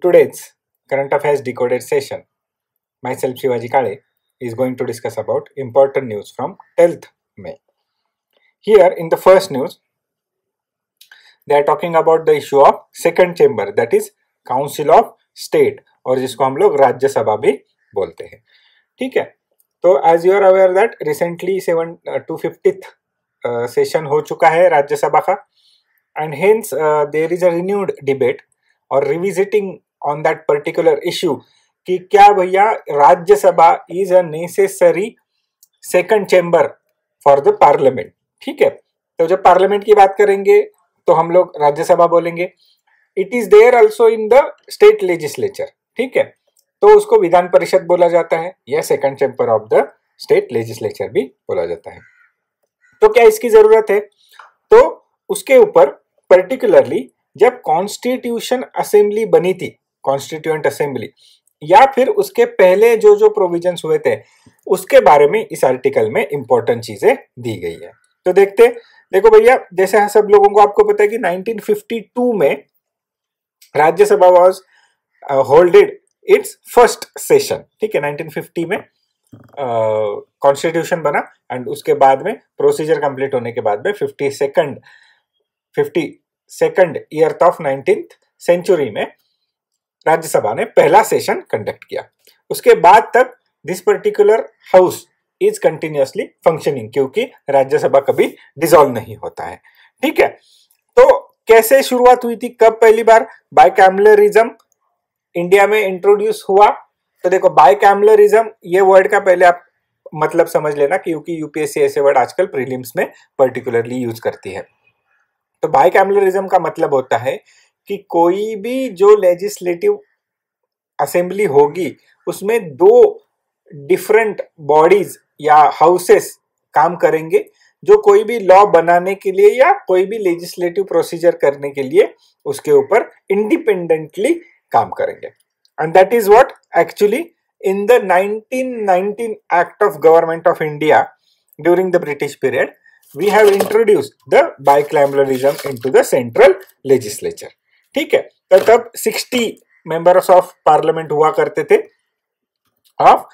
today's Current Affairs Decoded session, myself Shivaji Kale is going to discuss about important news from 10th May. Here in the first news, they are talking about the issue of second chamber, that is Council of State, और जिसको हम लोग राज्यसभा भी बोलते हैं. ठीक है, तो as you are aware that recently 250th session हो चुका है राज्यसभा का, and hence there is a renewed debate और revisiting on that particular issue कि क्या भैया Rajya Sabha is a necessary second chamber for the parliament. ठीक है, तो जब पार्लियामेंट की बात करेंगे तो हम लोग राज्यसभा बोलेंगे. It is there also in the state legislature. ठीक है, तो उसको विधान परिषद बोला जाता है या second chamber of the state legislature भी बोला जाता है. तो क्या इसकी जरूरत है? तो उसके ऊपर पर्टिकुलरली जब कॉन्स्टिट्यूशन असेंबली बनी थी, कॉन्स्टिट्यूएंट असेंबली, या फिर उसके पहले जो प्रोविजंस हुए थे उसके बारे में इस आर्टिकल में इंपॉर्टेंट चीजें दी गई है. तो देखो भैया, जैसे सब लोगों को आपको पता है कि 1952 में Rajya Sabha was holded its first session. ठीक है, 1950 में कॉन्स्टिट्यूशन बना एंड उसके बाद में प्रोसीजर कंप्लीट होने के बाद में 52nd year of 19th century में राज्यसभा ने पहला सेशन कंडक्ट किया. उसके बाद तक this particular house is continuously functioning, क्योंकि राज्यसभा कभी डिसॉल्व नहीं होता है. ठीक है, तो कैसे शुरुआत हुई थी, कब पहली बार बाइकैमलरिज्म इंडिया में इंट्रोड्यूस हुआ? तो देखो, बाइकैमलरिज्म ये वर्ड का पहले आप मतलब समझ लेना, क्योंकि यूपीएससी ऐसे वर्ड आजकल प्रीलिम्स में पर्टिकुलरली यूज करती है. तो बाइकैमलरिज्म का मतलब होता है कि कोई भी जो लेजिस्लेटिव असेंबली होगी उसमें दो डिफरेंट बॉडीज या हाउसेस काम करेंगे जो कोई भी लॉ बनाने के लिए या कोई भी लेजिस्लेटिव प्रोसीजर करने के लिए उसके ऊपर इंडिपेंडेंटली काम करेंगे. And that is what actually in the 1919 act of government of India during the British period we have introduced the bicameralism into the central legislature. ठीक है, तो तब 60 मेंबर्स ऑफ पार्लियामेंट हुआ करते थे ऑफ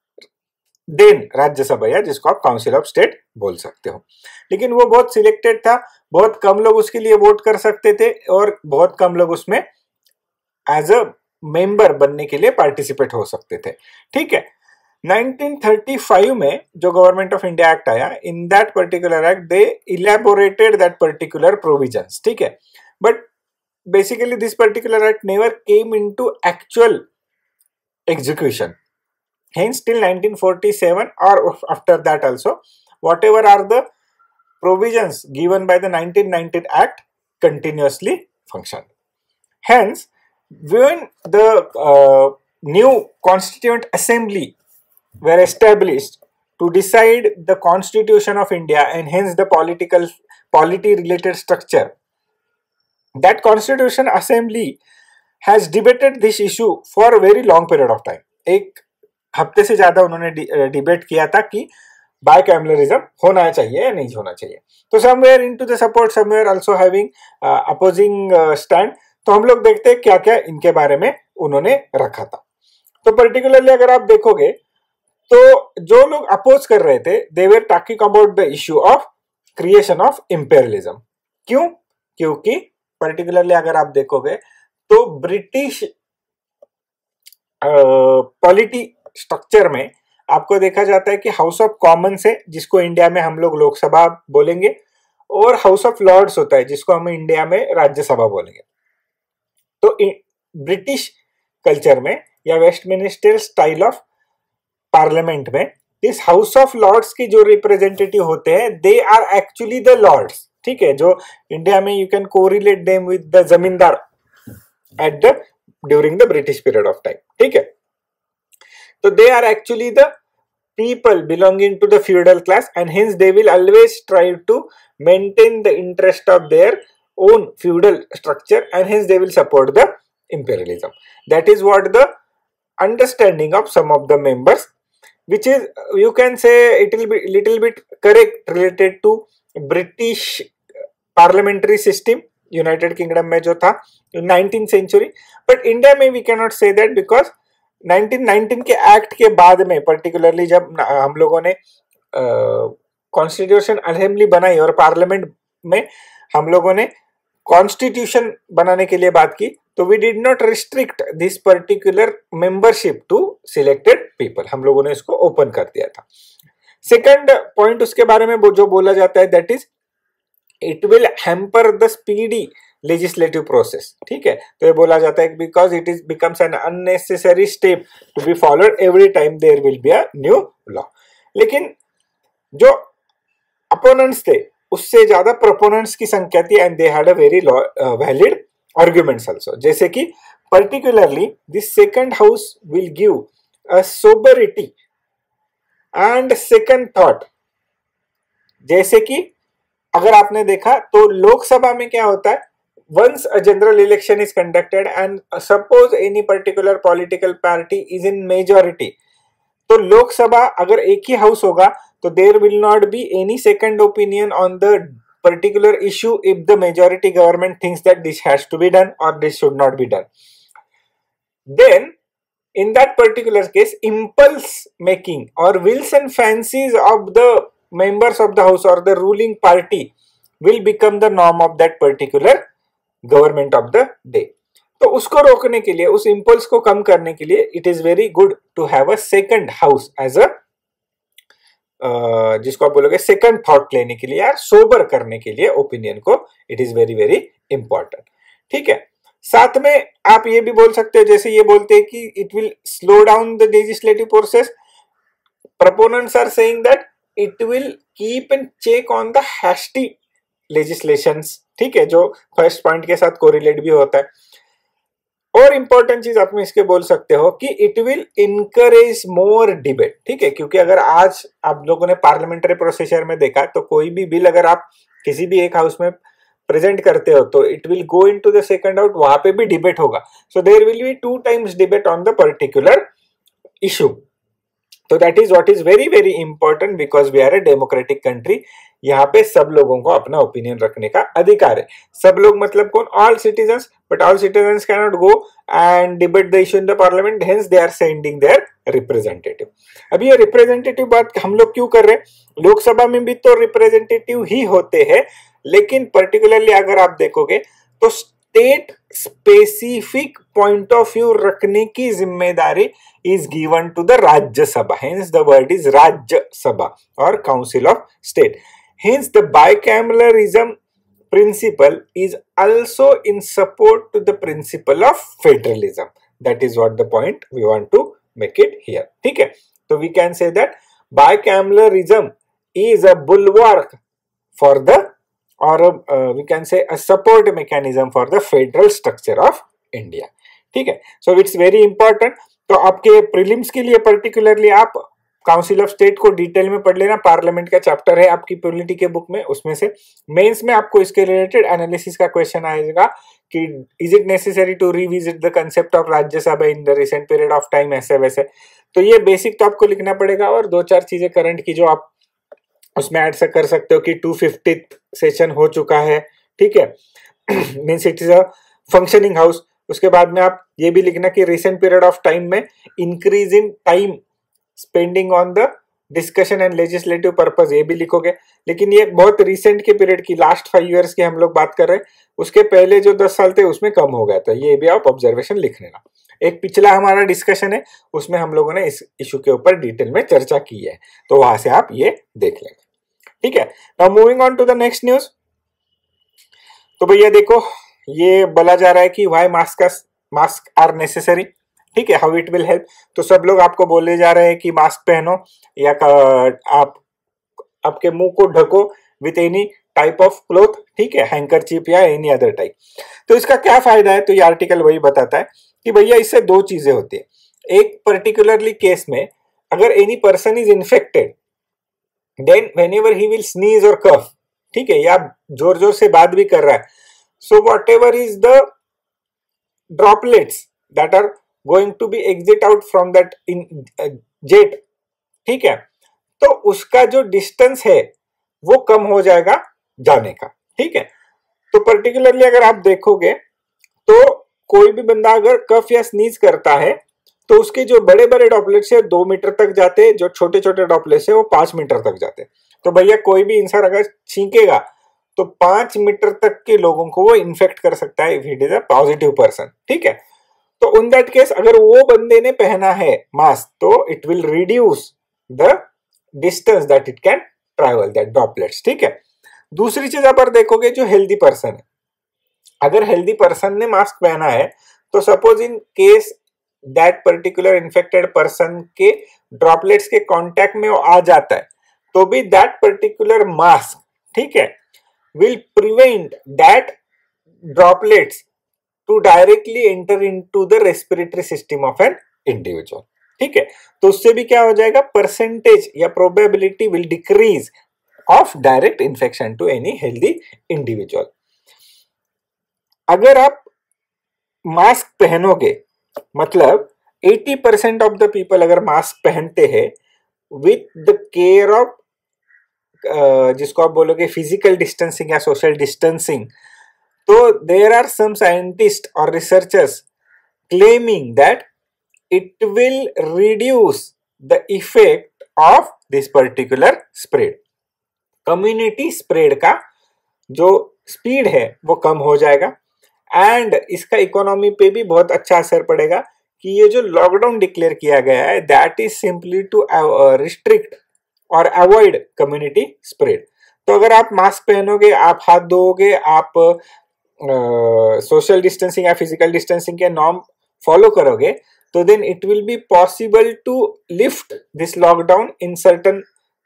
देन राज्यसभा, या जिसको आप काउंसिल ऑफ स्टेट बोल सकते हो. लेकिन वो बहुत सिलेक्टेड था, बहुत कम लोग उसके लिए वोट कर सकते थे और बहुत कम लोग उसमें एज अ मेंबर बनने के लिए पार्टिसिपेट हो सकते थे. ठीक है, 1935 में जो गवर्नमेंट ऑफ इंडिया एक्ट आया, in that particular act they elaborated that particular provisions. ठीक है, but basically this particular act never came into actual execution. Hence till 1947 or after that also, whatever are the provisions given by the 1919 act continuously functioned. Hence when the new constituent assembly were established to decide the constitution of India and hence the polity related structure, that constitution assembly has debated this issue for a very long period of time. एक हफ्ते से ज्यादा उन्होंने debate किया था कि बाइकैमलरिज्म होना चाहिए या नहीं होना चाहिए. तो somewhere into the support, somewhere also having opposing stand. तो हम लोग देखते हैं क्या क्या इनके बारे में उन्होंने रखा था. तो पर्टिकुलरली अगर आप देखोगे तो जो लोग अपोज कर रहे थे, they were talking about the issue of creation of imperialism. क्यों? क्योंकि पर्टिकुलरली अगर आप देखोगे तो ब्रिटिश पॉलिटी स्ट्रक्चर में आपको देखा जाता है कि हाउस ऑफ कॉमन्स है, जिसको इंडिया में हम लोग लोकसभा बोलेंगे, और हाउस ऑफ लॉर्ड्स होता है जिसको हम इंडिया में राज्यसभा बोलेंगे. तो ब्रिटिश कल्चर में या वेस्टमिनिस्टर स्टाइल ऑफ पार्लियामेंट में इस हाउस ऑफ लॉर्ड्स की जो रिप्रेजेंटेटिव होते हैं, they are actually the lords. ठीक है, जो इंडिया में you can correlate them with the zamindar at the during the British period of time. ठीक है, तो they are actually the people belonging to the feudal class and hence they will always try to maintain the interest of their own feudal structure and hence they will support the imperialism. That is what the understanding of some of the members, which is, you can say, it will be little bit correct related to British parliamentary system United Kingdom में जो था 19th century, but India में we can not say that because 1919 के act के बाद में particularly जब हम लोगों ने कॉन्स्टिट्यूशन असेंबली बनाई और पार्लियामेंट में हम लोगों ने कॉन्स्टिट्यूशन बनाने के लिए बात की, तो we did not restrict this particular membership to selected people, हम लोगों ने इसको ओपन कर दिया था। सेकंड पॉइंट उसके बारे में जो बोला जाता है that is it will hamper the speedy legislative process, ठीक है। तो ये बोला जाता है because it is becomes an unnecessary step to be followed every time there will be a new law. लेकिन जो अपोनेंट्स थे उससे ज्यादा प्रोपोनेंट्स की संख्या थी and they had a very valid arguments also, जैसे कि particularly this second house will give a sobriety and second thought. जैसे कि अगर आपने देखा तो लोकसभा में क्या होता है, once a general election is conducted and suppose any particular political party is in majority, तो लोकसभा अगर एक ही हाउस होगा तो there will not be any second opinion on the particular issue if the majority government thinks that this has to be done or this should not be done. Then in that particular case, impulse making or wills and fancies of the members of the house or the ruling party will become the norm of that particular government of the day. तो उसको रोकने के लिए, उस impulse को कम करने के लिए it is very good to have a second house as a जिसको आप बोलोगे सेकंड थॉट लेने के लिए या सोबर करने के लिए ओपिनियन को, it is very very important, ठीक है। साथ में आप ये भी बोल सकते हो, जैसे ये बोलते हैं कि it will slow down the legislative process, proponents are saying that it will keep and check on the hasty legislations, ठीक है, जो फर्स्ट पॉइंट के साथ कोरिलेट भी होता है। और इंपॉर्टेंट चीज आप में इसके बोल सकते हो कि it will encourage more debate, ठीक है, क्योंकि अगर आज आप लोगों ने पार्लियामेंट्री प्रोसीजर में देखा तो कोई भी बिल अगर आप किसी भी एक हाउस में प्रेजेंट करते हो तो it will go into the second house, वहां पे भी डिबेट होगा, so there will be 2 times debate on the particular issue. तो that is what is very very important because we are a democratic country, यहाँ पे सब लोगों को अपना ओपिनियन रखने का अधिकार है। सब लोग मतलब कौन, all citizens, but all citizens can not go and debate the issue in the parliament, hence they are sending their representative. अभी ये रिप्रेजेंटेटिव बात हम लोग क्यों कर रहे हैं, लोकसभा में भी तो रिप्रेजेंटेटिव ही होते हैं, लेकिन पर्टिकुलरली अगर आप देखोगे तो state specific point of view रखने की जिम्मेदारी is given to the Rajya Sabha, hence the word is Rajya Sabha or Council of State. Hence the bicameralism principle is also in support to the principle of federalism. That is what the point we want to make it here. ठीक है, तो we can say that bicameralism is a bulwark for the or we can say a support mechanism for the federal structure of India. ठीक है, so it's very important. तो आपके prelims के लिए particularly आप काउंसिल ऑफ स्टेट को detail में पढ़ लेना, पार्लियामेंट का चैप्टर है आपकी पॉलिटी के बुक में, उसमें से मेंस में आपको इसके रिलेटेड एनालिसिस का क्वेश्चन आएगा कि is it necessary to revisit the concept of Rajya Sabha in the recent period of time, ऐसे वैसे। तो ये बेसिक तो आपको लिखना पड़ेगा, और 2-4 चीजें करंट की जो आप उसमें ऐड से कर सकते हो कि 250th सेशन हो चुका है, ठीक है, means it is a functioning house. उसके बाद में आप ये भी लिखना कि रिसेंट पीरियड ऑफ टाइम में increase in time spending on the discussion and legislative purpose, ये भी लिखोगे। लेकिन ये बहुत रिसेंट के पीरियड की, लास्ट 5 years की हम लोग बात कर रहे हैं, उसके पहले जो 10 साल थे उसमें कम हो गया था, ये भी आप ऑब्जर्वेशन लिख लेना। एक पिछला हमारा डिस्कशन है, उसमें हम लोगों ने इस इशू के ऊपर डिटेल में चर्चा की है, तो वहां से आप ये देख लेंगे, ठीक है। Now moving on to the next news. तो भैया देखो, ये बोला जा रहा है कि व्हाई मास्क आर नेसेसरी, ठीक है, हाउ इट विल हेल्प। तो सब लोग आपको बोले जा रहे हैं कि मास्क पहनो या आप आपके मुंह को ढको with any type of cloth, ठीक है, हैंकरचीफ या एनी अदर टाइप। तो इसका क्या फायदा है, तो ये आर्टिकल वही बताता है कि भैया इससे 2 चीजें होती है। एक पर्टिकुलरली केस में अगर any person is infected, then whenever he will sneeze और कफ, ठीक है, या जोर जोर से बात भी कर रहा है, so whatever is the droplets that are going to be exit out from that in jet, ठीक है, तो उसका जो डिस्टेंस है वो कम हो जाएगा जाने का, ठीक है। तो पर्टिकुलरली अगर आप देखोगे तो कोई भी बंदा अगर कफ या स्नीज करता है तो उसके जो बड़े बड़े ड्रॉपलेट्स है 2 मीटर तक जाते, जो छोटे छोटे ड्रॉपलेट्स है वो 5 मीटर तक जाते। तो भैया कोई भी इंसान अगर छींकेगा तो 5 मीटर तक के लोगों को वो इन्फेक्ट कर सकता है if it is a positive person, ठीक है। तो इन दैट केस अगर वो बंदे ने पहना है मास्क तो it will reduce the distance that it can travel, that droplets, ठीक है। दूसरी चीज आप देखोगे जो हेल्दी पर्सन है, अगर हेल्दी पर्सन ने मास्क पहना है तो suppose in case that particular infected person के ड्रॉपलेट्स के कांटेक्ट में वो आ जाता है तो भी दैट पर्टिकुलर मास्क, ठीक है, will prevent that droplets to directly enter into the respiratory system of an individual, ठीक है। तो उससे भी क्या हो जाएगा, परसेंटेज या probability will decrease of direct infection to any healthy individual. अगर आप मास्क पहनोगे मतलब 80% ऑफ द पीपल अगर मास्क पहनते हैं विथ द केयर ऑफ जिसको आप बोलोगे फिजिकल डिस्टेंसिंग या सोशल डिस्टेंसिंग, तो देयर आर सम साइंटिस्ट और researchers claiming that it will reduce the effect of this particular spread. Community spread का जो स्पीड है वो कम हो जाएगा एंड इसका इकोनॉमी पे भी बहुत अच्छा असर पड़ेगा कि ये जो लॉकडाउन डिक्लेयर किया गया है that is simply to restrict और अवॉइड कम्युनिटी स्प्रेड। तो अगर आप मास्क पहनोगे, आप हाथ धोओगे, आप सोशल डिस्टेंसिंग या फिजिकल डिस्टेंसिंग के नॉर्म फॉलो करोगे तो then it will be possible to lift this lockdown in certain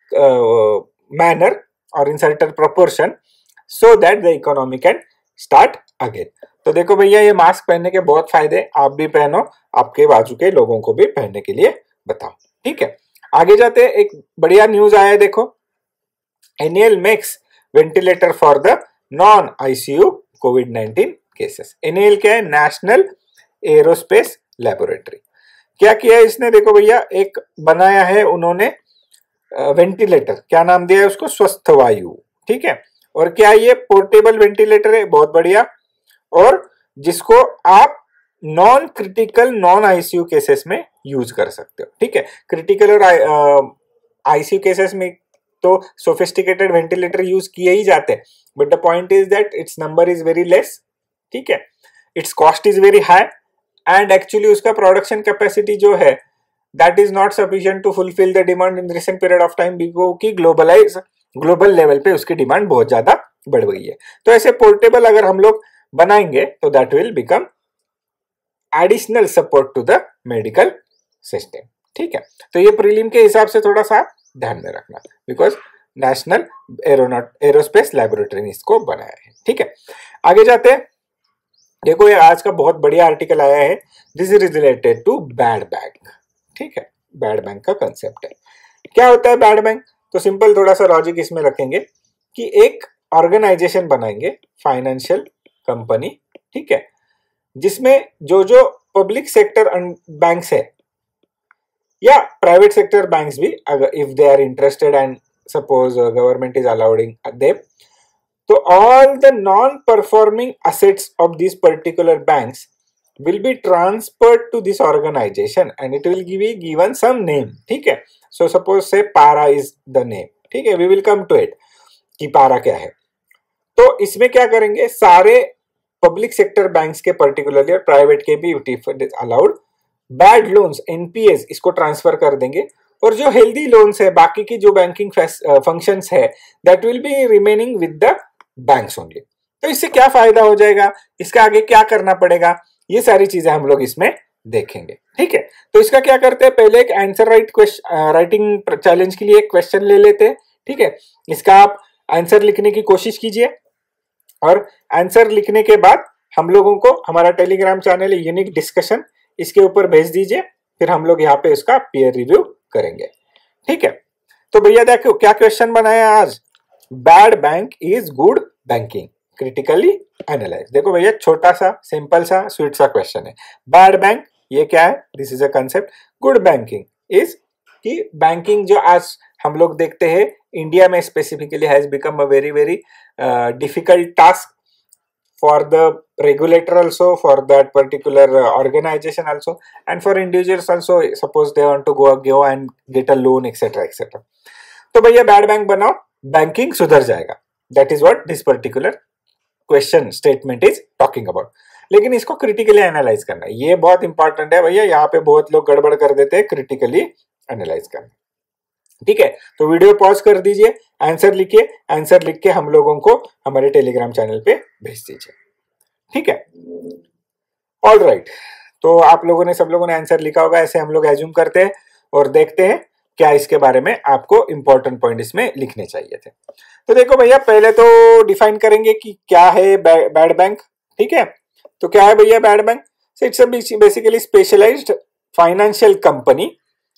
manner और in certain proportion so that the economy can start again. तो देखो भैया ये मास्क पहनने के बहुत फायदे, आप भी पहनो, आपके बाजू के लोगों को भी पहनने के लिए बताओ, ठीक है। आगे जाते हैं, एक बढ़िया न्यूज आया है देखो, NL makes ventilator for the non ICU कोविड-19 केसेस। एनएल क्या है, नेशनल एरोस्पेस लैबोरेटरी। क्या किया है इसने, देखो भैया एक बनाया है उन्होंने वेंटिलेटर, क्या नाम दिया है उसको, स्वस्थ वायु, ठीक है। और क्या ये पोर्टेबल वेंटिलेटर है, बहुत बढ़िया, और जिसको आप non critical non ICU cases में यूज कर सकते हो, ठीक है। क्रिटिकल और आईसीयू केसेस में तो सोफिस्टिकेटेड वेंटिलेटर यूज किए ही जाते हैं, but the point is that its number is very less, ठीक है, its cost is very high and actually उसका प्रोडक्शन कैपेसिटी जो है that is not sufficient to fulfill the demand in recent period of time क्योंकि global level पे उसकी demand बहुत ज्यादा बढ़ गई है। तो ऐसे पोर्टेबल अगर हम लोग बनाएंगे तो that will become additional support to the medical system, ठीक है। तो ये प्रीलिम के हिसाब से थोड़ा सा ध्यान में रखना बिकॉज नेशनल एरोस्पेस लैबोरेटरी ने इसको बनाया है, ठीक है। आगे जाते हैं, देखो ये आज का बहुत बढ़िया आर्टिकल आया है, this is related to bad bank, ठीक है। बैड बैंक का कंसेप्ट है, क्या होता है बैड बैंक, तो सिंपल थोड़ा सा लॉजिक इसमें रखेंगे कि एक ऑर्गेनाइजेशन बनाएंगे, फाइनेंशियल कंपनी, ठीक है, जिसमें जो जो पब्लिक सेक्टर बैंक्स है या प्राइवेट सेक्टर बैंक्स भी, अगर if they are interested and suppose government is allowing them, तो all the non performing assets of this particular banks will be transferred to this organization and it will be given some name, ठीक है। So suppose say Para is the name, ठीक है, we will come to it कि पारा क्या है। तो इसमें क्या करेंगे, सारे पब्लिक सेक्टर बैंक्स के पर्टिकुलरली और प्राइवेट के भी अलाउड बैड लोन्स एनपीएस इसको ट्रांसफर कर देंगे और जो हेल्दी लोन्स है, बाकी की जो बैंकिंग फंक्शंस है that will be remaining with the banks only. तो इससे क्या फायदा हो जाएगा, इसका आगे क्या करना पड़ेगा, ये सारी चीजें हम लोग इसमें देखेंगे, ठीक है। तो इसका क्या करते हैं, पहले एक आंसर राइटिंग चैलेंज के लिए एक क्वेश्चन ले लेते हैं, ठीक है। इसका आप आंसर लिखने की कोशिश कीजिए और आंसर लिखने के बाद हम लोगों को हमारा टेलीग्राम चैनल यूनिक डिस्कशन, इसके ऊपर भेज दीजिए, फिर हम लोग यहाँ पे उसका पीयर रिव्यू करेंगे, ठीक है। तो भैया देखो क्या क्वेश्चन बनाया आज, bad bank is good banking critically analyse. देखो भैया छोटा सा सिंपल सा स्वीट सा क्वेश्चन है, बैड बैंक ये क्या है, this is a concept, good banking is कि बैंकिंग जो आज हम लोग देखते हैं इंडिया में specifically has become a very very difficult task for the regulator also, for that particular organization also, and for individuals also. Suppose they want to go and get a loan etc etc. तो भैया bad bank बनाओ, banking सुधर जाएगा. That is what this particular question statement is talking about. लेकिन इसको critically analyse करना है, ये बहुत इंपॉर्टेंट है भैया. यहाँ पे बहुत लोग गड़बड़ कर देते हैं, क्रिटिकली एनालाइज करना. ठीक है, तो वीडियो पॉज कर दीजिए, आंसर लिखिए, आंसर लिख के हम लोगों को हमारे टेलीग्राम चैनल पे भेज दीजिए. ठीक है, ऑल राइट. तो आप लोगों ने, सब लोगों ने आंसर लिखा होगा, ऐसे हम लोग एज्यूम करते हैं और देखते हैं क्या इसके बारे में आपको इंपॉर्टेंट पॉइंट इसमें लिखने चाहिए थे. तो देखो भैया, पहले तो डिफाइन करेंगे कि क्या है बैड बैंक. ठीक है, तो क्या है भैया bad bank? It's basically specialised financial company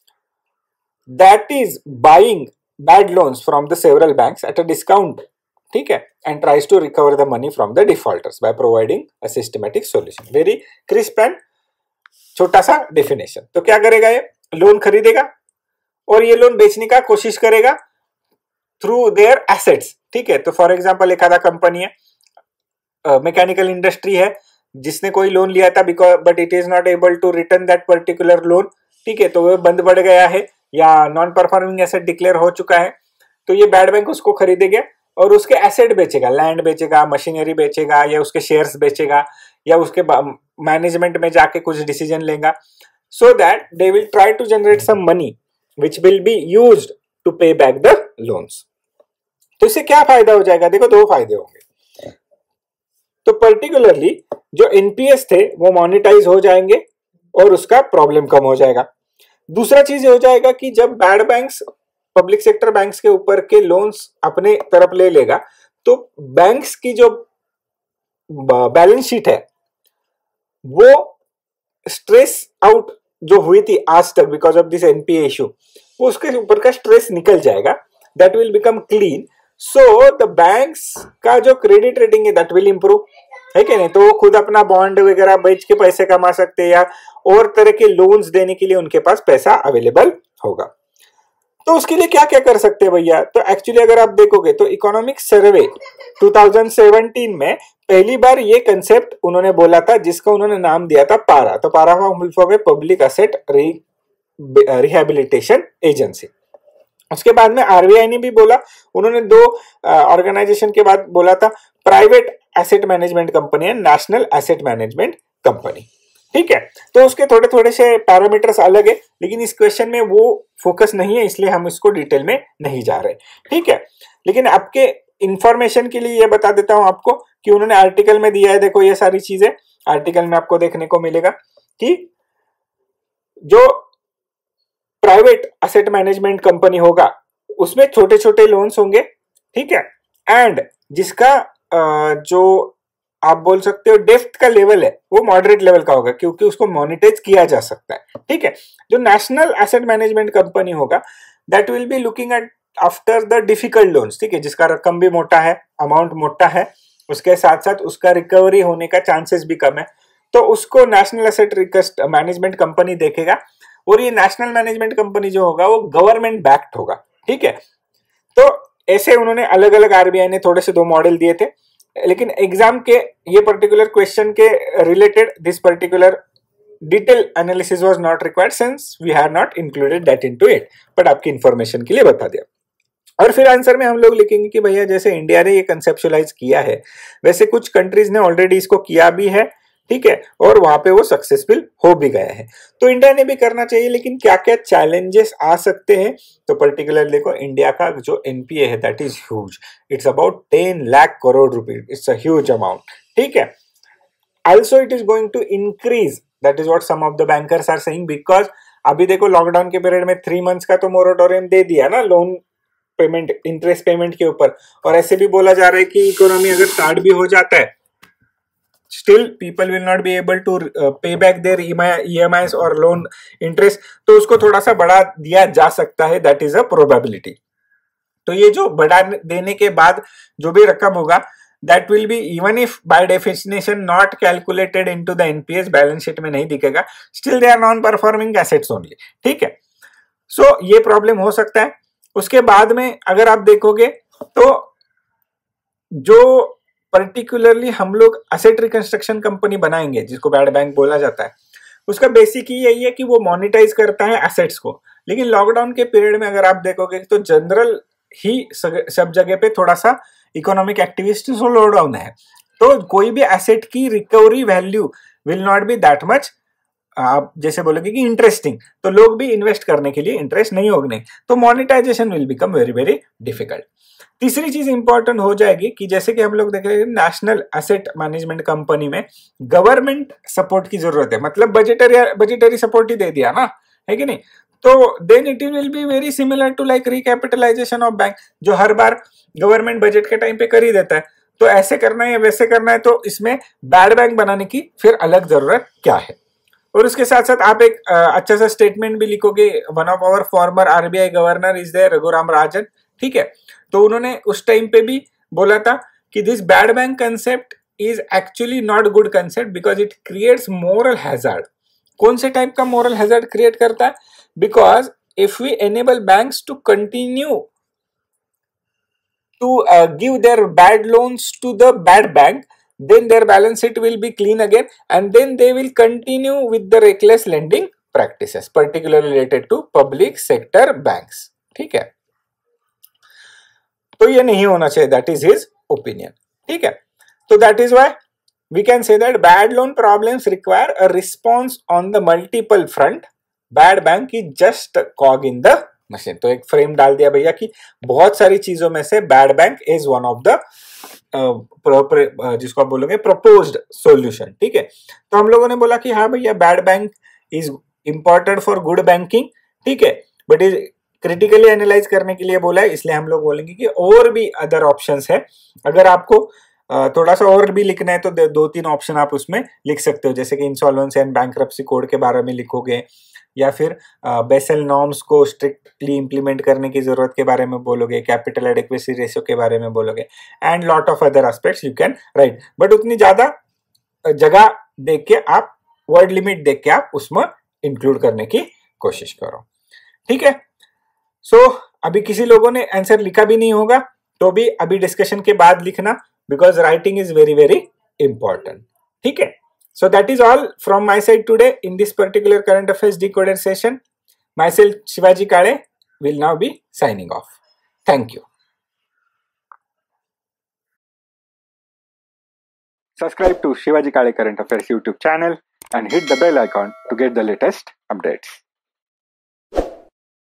that is buying bad loans from the several banks at a discount, ठीक है, and tries to recover the money from the defaulters by providing a systematic solution. Very crisp and छोटा सा definition. तो क्या करेगा ये? Loan खरीदेगा और ये लोन बेचने का कोशिश करेगा थ्रू देयर एसेट्स. ठीक है, तो फॉर एग्जांपल एक आधा कंपनी है, मैकेनिकल इंडस्ट्री है, जिसने कोई लोन लिया था but it is not able to return that particular loan. ठीक है, तो वो बंद पड़ गया है या नॉन परफॉर्मिंग एसेट डिक्लेयर हो चुका है. तो ये बैड बैंक उसको खरीदेगा और उसके एसेट बेचेगा, लैंड बेचेगा, मशीनरी बेचेगा, या उसके शेयर्स बेचेगा, या उसके मैनेजमेंट में जाके कुछ डिसीजन लेगा, so that they will try to generate some money which will be used to pay back the loans. तो इससे क्या फायदा हो जाएगा? देखो, दो फायदे होंगे. तो पर्टिकुलरली जो एनपीएस थे वो मोनेटाइज हो जाएंगे और उसका प्रॉब्लम कम हो जाएगा. दूसरा चीज हो जाएगा कि जब bad banks public sector banks के ऊपर के लोन्स अपने तरफ ले लेगा, तो बैंक्स की जो बैलेंस शीट है वो स्ट्रेस आउट जो हुई थी आज तक because of this NPA issue, वो उसके ऊपर का स्ट्रेस निकल जाएगा. That will become clean. So the banks का जो क्रेडिट रेटिंग है दैट विल इंप्रूव, है कि नहीं? तो वो खुद अपना बॉन्ड वगैरह बेच के पैसे कमा सकते हैं, या और तरह के लोन्स देने के लिए उनके पास पैसा अवेलेबल होगा. तो उसके लिए क्या क्या कर सकते हैं भैया? तो एक्चुअली अगर आप देखोगे तो इकोनॉमिक सर्वे 2017 में पहली बार ये कंसेप्ट उन्होंने बोला था, जिसका उन्होंने नाम दिया था पारा. तो पारा फॉर्म है पब्लिक एसेट रिहेबिलिटेशन एजेंसी. उसके बाद में आरबीआई ने भी बोला, उन्होंने दो ऑर्गेनाइजेशन के बाद बोला था, प्राइवेट एसेट मैनेजमेंट कंपनी है, नेशनल एसेट मैनेजमेंट कंपनी. ठीक है, तो उसके थोड़े थोड़े से पैरामीटर्स अलग है, लेकिन इस क्वेश्चन में वो फोकस नहीं है, इसलिए हम इसको डिटेल में नहीं जा रहे. ठीक है, लेकिन आपके इंफॉर्मेशन के लिए ये बता देता हूं आपको कि उन्होंने आर्टिकल में दिया है. देखो, ये सारी चीजें आर्टिकल में आपको देखने को मिलेगा कि जो प्राइवेट एसेट मैनेजमेंट कंपनी होगा उसमें छोटे छोटे लोन्स होंगे. ठीक है, एंड जिसका जो आप बोल सकते हो डेप्थ का लेवल है वो मॉडरेट लेवल का होगा, क्योंकि उसको मॉनिटाइज किया जा सकता है. ठीक है, जो नेशनल एसेट मैनेजमेंट कंपनी होगा that will be looking at after the difficult loans. ठीक है, जिसका रकम भी मोटा है, अमाउंट मोटा है, उसके साथ साथ उसका रिकवरी होने का चांसेस भी कम है, तो उसको नेशनल एसेट मैनेजमेंट कंपनी देखेगा. और ये नेशनल मैनेजमेंट कंपनी जो होगा वो गवर्नमेंट बैक्ड होगा. ठीक है, तो ऐसे उन्होंने अलग अलग आरबीआई ने थोड़े से दो मॉडल दिए थे, लेकिन एग्जाम के ये पर्टिकुलर क्वेश्चन के related this particular detail analysis was not required since we have not included that into it, but आपकी इंफॉर्मेशन के लिए बता दिया. और फिर आंसर में हम लोग लिखेंगे कि भैया जैसे इंडिया ने ये कंसेप्चुलाइज किया है वैसे कुछ कंट्रीज ने ऑलरेडी इसको किया भी है. ठीक है, और वहां पे वो सक्सेसफुल हो भी गया है, तो इंडिया ने भी करना चाहिए. लेकिन क्या क्या चैलेंजेस आ सकते हैं? तो पर्टिकुलर देखो, इंडिया का जो एनपीए है that is huge. It's about 10 lakh crore rupees. It's a huge amount. ठीक है, also it is going to increase. That is what some of the bankers are saying, because अभी देखो लॉकडाउन के पीरियड में 3 मंथ्स का तो मोरेटोरियम दे दिया ना लोन पेमेंट, इंटरेस्ट पेमेंट के ऊपर. और ऐसे भी बोला जा रहा है कि इकोनॉमी अगर स्टार्ट भी हो जाता है, still people will not be able to pay back their EMIs और loan interest, तो उसको थोड़ा सा बढ़ा दिया जा सकता है. that is a probability. तो ये जो बढ़ा देने के बाद जो भी रकम होगा that will be even if by definition not calculated into the NPS, balance sheet में नहीं दिखेगा, still they are non performing assets only. ठीक है, so ये प्रॉब्लम हो सकता है. उसके बाद में अगर आप देखोगे तो जो पर्टिकुलरली हम लोग एसेट रिकंस्ट्रक्शन कंपनी बनाएंगे जिसको बैड बैंक बोला जाता है, उसका बेसिक ही यही है कि वो मोनिटाइज करता है एसेट्स को। लेकिन लॉकडाउन के पीरियड में अगर आप देखोगे तो जनरल ही सब जगह पे थोड़ा सा इकोनॉमिक एक्टिविटी स्लो डाउन है, तो कोई भी एसेट की recovery value will not be that much, आप जैसे बोलोगे कि इंटरेस्टिंग, तो लोग भी इन्वेस्ट करने के लिए इंटरेस्ट नहीं होंगे, तो monetisation will become very very difficult. तीसरी चीज इंपॉर्टेंट हो जाएगी कि जैसे कि हम लोग देख रहे हैं नेशनल एसेट मैनेजमेंट कंपनी में गवर्नमेंट सपोर्ट की जरूरत है, मतलब बजटरी सपोर्ट ही दे दिया ना, है कि नहीं, तो then it will be very similar to like recapitalisation of bank, जो हर बार गवर्नमेंट बजट के टाइम पे कर ही देता है। तो ऐसे करना है या वैसे करना है, तो इसमें बैड बैंक बनाने की फिर अलग जरूरत क्या है। और उसके साथ साथ आप एक अच्छा सा स्टेटमेंट भी लिखोगे, one of our former RBI governor is there Raghuram Rajan, ठीक है, तो उन्होंने उस टाइम पे भी बोला था कि this bad bank concept is actually not good concept because it creates moral hazard. कौन से टाइप का मोरल हैजार्ड क्रिएट करता है? Because if we enable banks to continue to give their bad loans to the bad bank, then their balance sheet will be clean again and then they will continue with the reckless lending practices particularly related to public sector banks, ठीक है, तो ये नहीं होना चाहिए, that is his opinion, ठीक है। तो that is why we can say that bad loan problems require a response on the multiple front, bad bank is just a cog in the machine। तो एक फ्रेम डाल दिया भैया कि बहुत सारी चीजों में से bad bank is one of the जिसको आप बोलोगे प्रपोज्ड सॉल्यूशन, ठीक है। तो हम लोगों ने बोला कि हाँ भैया bad bank is important for good banking, ठीक है, बट इज क्रिटिकली एनालाइज करने के लिए बोला है, इसलिए हम लोग बोलेंगे कि और भी अदर ऑप्शंस है। अगर आपको थोड़ा सा और भी लिखना है तो दो तीन ऑप्शन आप उसमें लिख सकते हो, जैसे कि इंसॉल्वेंसी एंड बैंक्रप्सी कोड के बारे में लिखोगे, या फिर बेसल नॉर्म्स को स्ट्रिक्टली इंप्लीमेंट करने की जरूरत के बारे में बोलोगे, कैपिटल एडिक्वेसी रेशियो के बारे में बोलोगे, and lot of other aspects you can write, but उतनी ज्यादा जगह देख के आप वर्ड लिमिट देख के आप उसमें इंक्लूड करने की कोशिश करो, ठीक है। सो अभी किसी लोगों ने आंसर लिखा भी नहीं होगा तो भी अभी डिस्कशन के बाद लिखना, because writing is very very important, ठीक है। So that is all from my side today in this particular current affairs decoded session. Myself Shivaji Kale will now be signing off. Thank you. Subscribe to Shivaji Kale Current Affairs YouTube channel and hit the bell icon to get the latest updates.